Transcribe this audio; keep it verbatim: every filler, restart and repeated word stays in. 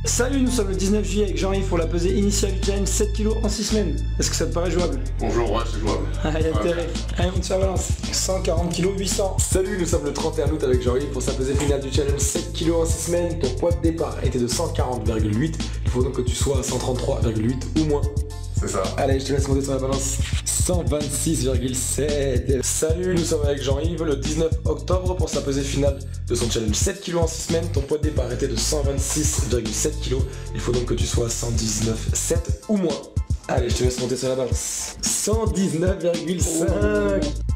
Salut, nous sommes le dix-neuf juillet avec Jean-Yves pour la pesée initiale du challenge sept kilos en six semaines. Est-ce que ça te paraît jouable? Bonjour, ouais, c'est jouable. Ah, il y a intérêt. Allez, on te fait balance. cent quarante kilos, huit cents. Salut, nous sommes le trente et un août avec Jean-Yves pour sa pesée finale du challenge sept kilos en six semaines. Ton poids de départ était de cent quarante virgule huit. Il faut donc que tu sois à cent trente-trois virgule huit ou moins. C'est ça. Allez, je te laisse monter sur la balance. cent vingt-six virgule sept. Salut, nous sommes avec Jean-Yves le dix-neuf octobre pour sa pesée finale de son challenge sept kilos en six semaines. Ton poids de départ était de cent vingt-six virgule sept kilos. Il faut donc que tu sois à cent dix-neuf virgule sept ou moins. Allez, je te laisse monter sur la balance. cent dix-neuf virgule cinq.